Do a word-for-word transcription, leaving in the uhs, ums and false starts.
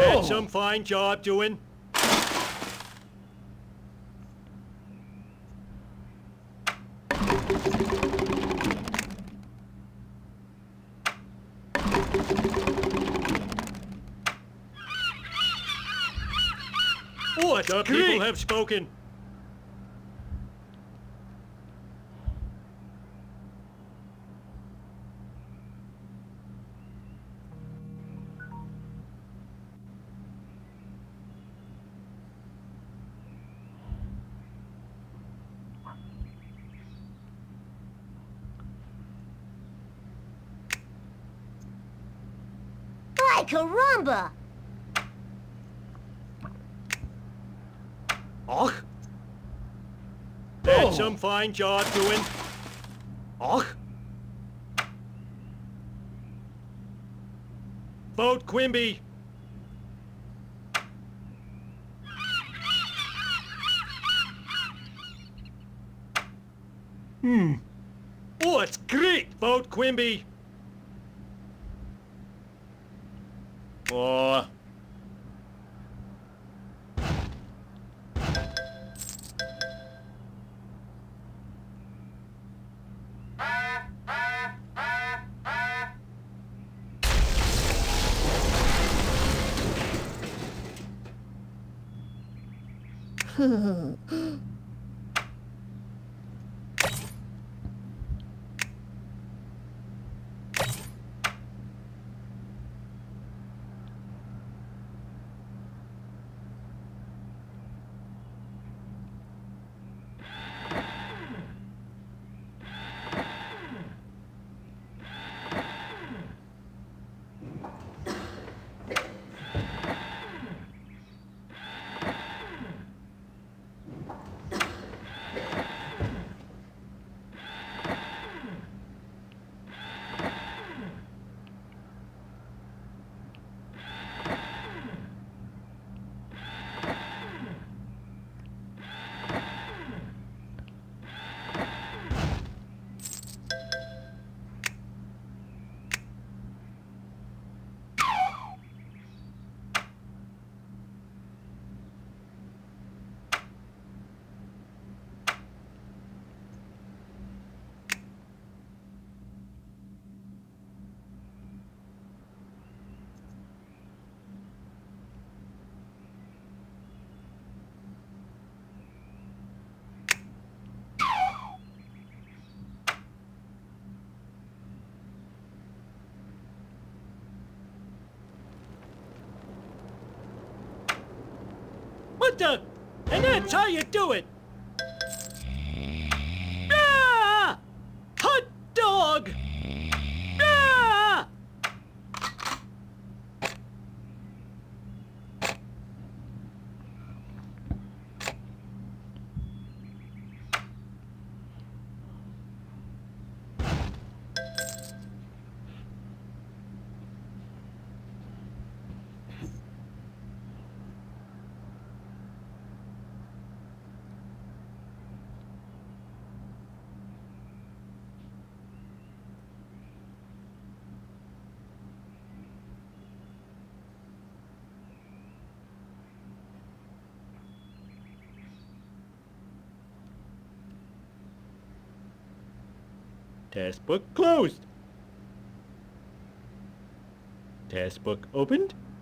Had some fine job doing. What? The people have spoken. Ay, caramba! Och. Had some fine job doing. Och. Vote Quimby. Hmm. Oh, it's great. Vote Quimby. Oh. What the? And that's how you do it. Ah! Hot dog! Ah! Task book closed. Task book opened.